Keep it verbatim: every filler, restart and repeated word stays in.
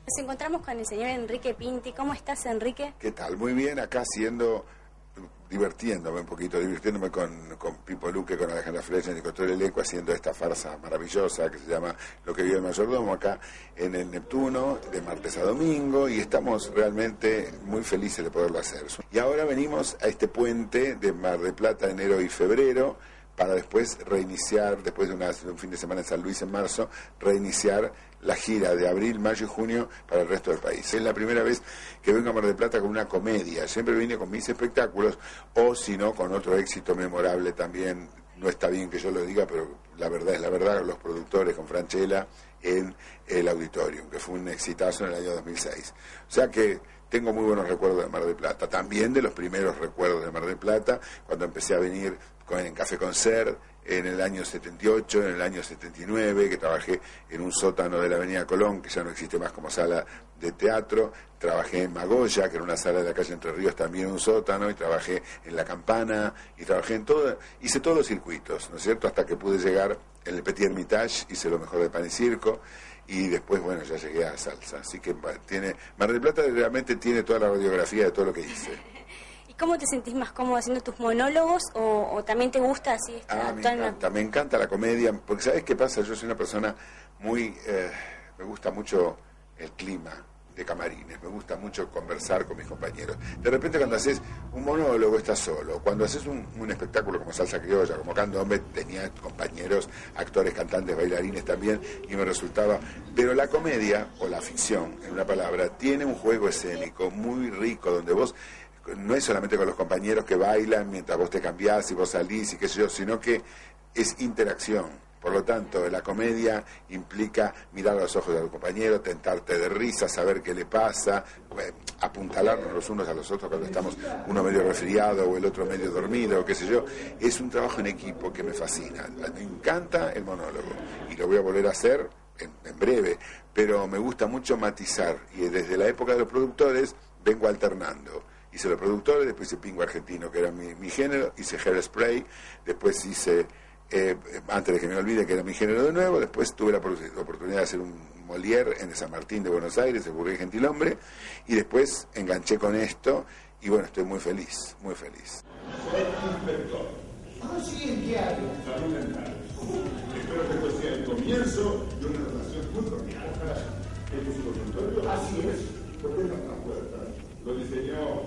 Nos encontramos con el señor Enrique Pinti. ¿Cómo estás, Enrique? ¿Qué tal? Muy bien, acá haciendo, divirtiéndome un poquito, divirtiéndome con, con Pipo Luque, con Alejandra Flecha y con todo el elenco, haciendo esta farsa maravillosa que se llama Lo que vive el mayordomo, acá en el Neptuno, de martes a domingo, y estamos realmente muy felices de poderlo hacer. Y ahora venimos a este puente de Mar del Plata, enero y febrero, para después reiniciar, después de, una, de un fin de semana en San Luis en marzo, reiniciar la gira de abril, mayo y junio para el resto del país. Es la primera vez que vengo a Mar del Plata con una comedia. Siempre vine con mis espectáculos, o si no, con otro éxito memorable también. No está bien que yo lo diga, pero la verdad es la verdad, los productores con Franchella en el Auditorium, que fue un exitazo en el año dos mil seis. O sea que tengo muy buenos recuerdos de Mar del Plata, también de los primeros recuerdos de Mar del Plata, cuando empecé a venir con, en Café Concert, en el año setenta y ocho, en el año setenta y nueve, que trabajé en un sótano de la Avenida Colón, que ya no existe más como sala de teatro. Trabajé en Magoya, que era una sala de la calle Entre Ríos, también un sótano, y trabajé en La Campana, y trabajé en todo, hice todos los circuitos, ¿no es cierto?, hasta que pude llegar en el Petit Hermitage, hice lo mejor de Pan y Circo, y después, bueno, ya llegué a salsa. Así que tiene, Mar del Plata realmente tiene toda la radiografía de todo lo que hice. ¿Y cómo te sentís más cómodo haciendo tus monólogos o, o también te gusta así? Ah, me encanta, me encanta la comedia, porque ¿sabes qué pasa? Yo soy una persona muy, eh, me gusta mucho el clima de camarines, me gusta mucho conversar con mis compañeros. De repente cuando haces un monólogo estás solo, cuando haces un, un espectáculo como Salsa Criolla, como Candombe, tenía compañeros, actores, cantantes, bailarines también, y me resultaba... Pero la comedia, o la ficción, en una palabra, tiene un juego escénico muy rico, donde vos... no es solamente con los compañeros que bailan mientras vos te cambiás y vos salís y qué sé yo, sino que es interacción. Por lo tanto, la comedia implica mirar a los ojos de tu compañero, tentarte de risa, saber qué le pasa, apuntalarnos los unos a los otros cuando estamos uno medio resfriado o el otro medio dormido, qué sé yo. Es un trabajo en equipo que me fascina. Me encanta el monólogo y lo voy a volver a hacer en, en breve, pero me gusta mucho matizar, y desde la época de los productores vengo alternando. Hice los productores, después hice Pingo Argentino, que era mi, mi género, hice Hairspray, después hice, eh, antes de que me olvide que era mi género de nuevo, después tuve la, la oportunidad de hacer un Molière en San Martín de Buenos Aires, el Burgués Gentilhombre, y después enganché con esto, y bueno, estoy muy feliz, muy feliz. Soy inspector. Ah, sí, ¿en qué área? Salud mental. Espero que esto sea el comienzo de una relación muy cordial. ¿Este es su consultorio? Así es. ¿Por qué no está puerta? Lo diseñó